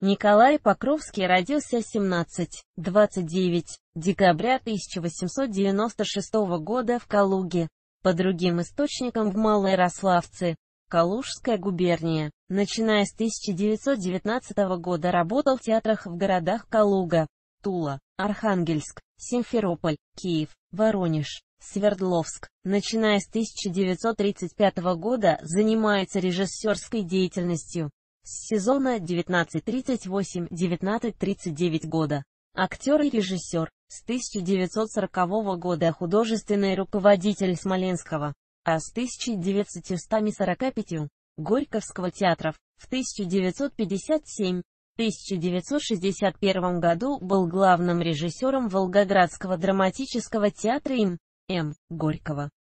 Николай Покровский родился 17-29 декабря 1896 года в Калуге, по другим источникам в Малоярославце, Калужская губерния. Начиная с 1919 года работал в театрах в городах Калуга, Тула, Архангельск, Симферополь, Киев, Воронеж, Свердловск. Начиная с 1935 года занимается режиссерской деятельностью. С сезона 1938-1939 года. Актер и режиссер. С 1940 года художественный руководитель Смоленского, а с 1945 Горьковского театров. В 1957-1961 году был главным режиссером Волгоградского драматического театра им. М. Горького.